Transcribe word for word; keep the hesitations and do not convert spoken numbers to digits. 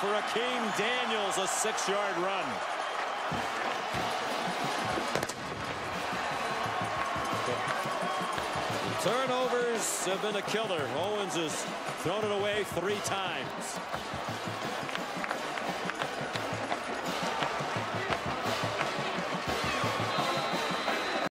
for Akeem Daniels, a six-yard run. Turnovers have been a killer. Owens has thrown it away three times.